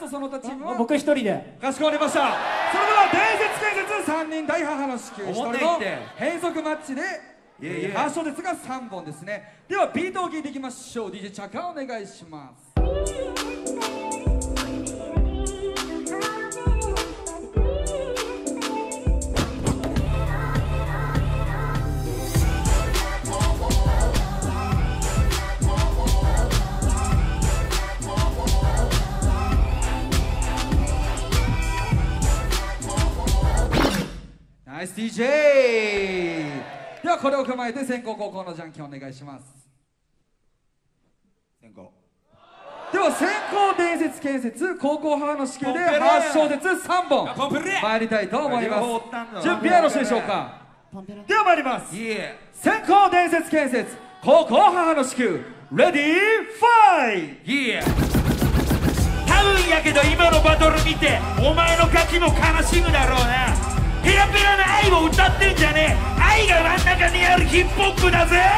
とその他チームは僕一人で。 かしこまりました。それでは伝説建設3人大母の子宮1人の変則マッチで8小節が3本ですね。ではビートを聴いていきましょう。 DJ チャカお願いします。ナイス DJ。 ではこれを踏まえて先攻後攻のじゃんけんお願いします。 先行。 では先攻伝説建設後攻母の子宮で8小節3本参りたいと思います。準備はよろしいでしょうか。では参ります。先攻伝説建設後攻母の子宮レディーファイト。 多分やけど今のバトル見てお前のガキも悲しむだろうな。ペラペラな愛を歌ってんじゃねえ。愛が真ん中にあるヒップホップだぜ。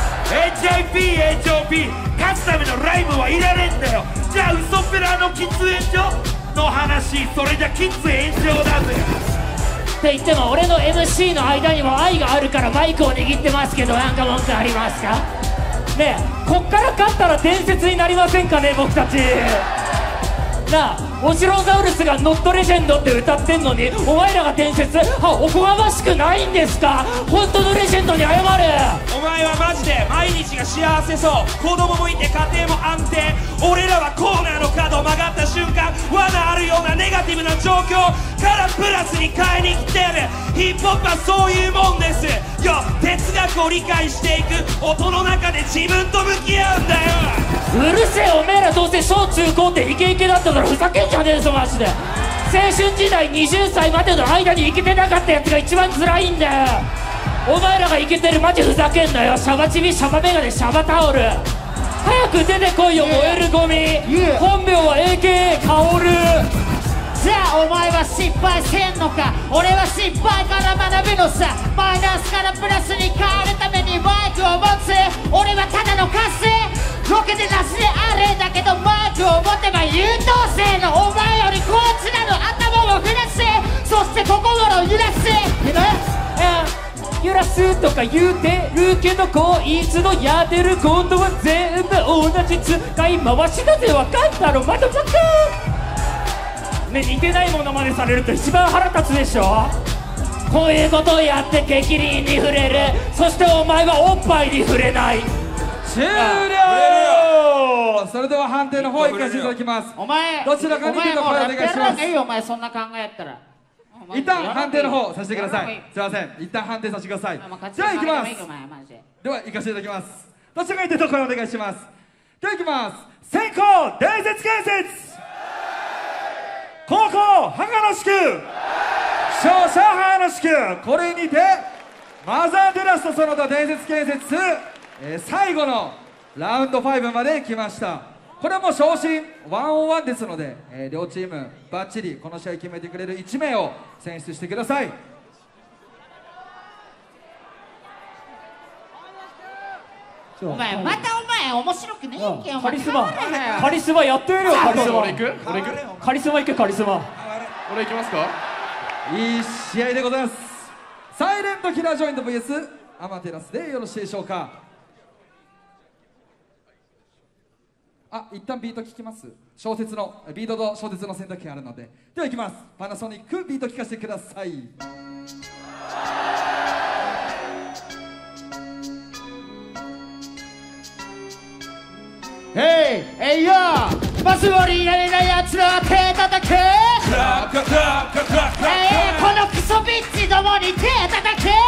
HIP、HOP 勝つためのライブはいられんだよ。じゃあ嘘っぺらの喫煙所の話、それじゃ喫煙所だぜ。 って言っても俺の MC の間にも愛があるからマイクを握ってますけど、なんか文句ありますかねえ。こっから勝ったら伝説になりませんかね、僕たち。なあ、オジロザウルスがノットレジェンドって歌ってんのにお前らが伝説、おこがましくないんですか。本当のレジェンドに謝れ。 お前はマジで毎日が幸せそう。子供もいて家庭も安定。俺らはコーナーの角曲がった瞬間罠あるようなネガティブな状況からプラスに変えに来てる。ヒップホップはそういうもんですよ。哲学を理解していく音の中で自分と向き合うんだよ。 うるせえ、おめえらどうせ小中高ってイケイケだったからふざけんじゃねえぞマジで。青春時代20歳までの間にイケてなかったやつが一番辛いんだよ。お前らがイケてるマジふざけんなよ。シャバチビ、シャバメガネ、シャバタオル、早く出てこいよ燃えるゴミ。本名は AKA カオル。 じゃあお前は失敗せんのか。俺は失敗から学ぶのさ。マイナスからプラスに変わるためにマイクを持つ。俺はただのカスロケでなしであれだけどマイクを持てば優等生のお前よりこっちなの。頭を振らせ、そして心を揺らせ。 揺らすとか言うてるけどこいつのやってることは全部同じ使い回しだぜ。わかったろまだバカね。似てないものまでされると一番腹立つでしょ。こういうことをやって激鱗に触れる。そしてお前はおっぱいに触れない。 終了。それでは判定の方行かせていただきます。 お前どちらかに手の声お願いします。 お前そんな考えやったら一旦判定の方させてください。すいません、一旦判定させてください。じゃあ行きます。では行かせていただきます。どちらかに手の声お願いします。では行きます。先攻伝説建設後攻母の子宮勝者母の子宮。これにてマザーテラスとその他伝説建設最後のラウンド5まで来ました。これはもう昇進1on1ですので、両チームバッチリこの試合決めてくれる1名を選出してください。 お前またお前面白くねえけん。 カリスマカリスマやってみろよ。カリスマ俺行くカリスマ行け。カリスマ俺行きますか。 いい試合でございます。サイレントキラージョイント VS アマテラスでよろしいでしょうか。一旦ビート聞きます。小説のビートと小説の選択権あるので。では行きます。パナソニックビート聞かせてください。 えいよマスボリやれないやつらは手叩け。このクソビッチどもに手叩け。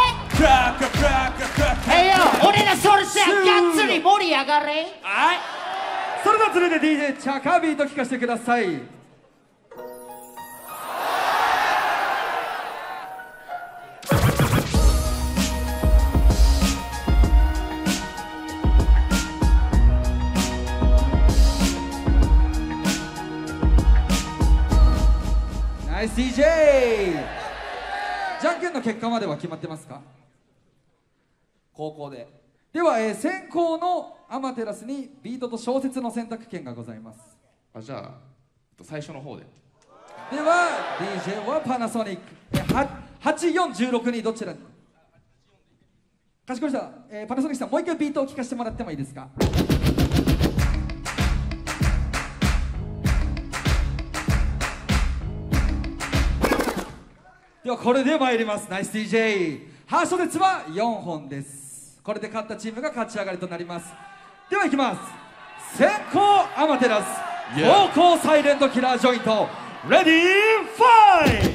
えいよ俺らソルジャーがっつり盛り上がれ。 それでは続いて DJ チャカビート聞かせてください。ナイス DJ。 じゃんけんの結果までは決まってますか。 高校で。 では、先攻のアマテラスにビートと小説の選択権がございます。 じゃあ最初の方で。 では DJ はパナソニック8416にどちらにかしこまりました。パナソニックさんもう一回ビートを聴かせてもらってもいいですか。ではこれで参ります。ナイス DJ。 ハーショ列は4本です。これで勝ったチームが勝ち上がりとなります。ではいきます。先攻アマテラス、後攻サイレントキラージョイント、レディーファイト。